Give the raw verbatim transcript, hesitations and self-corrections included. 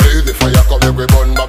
blaze the fire, come make we burn back.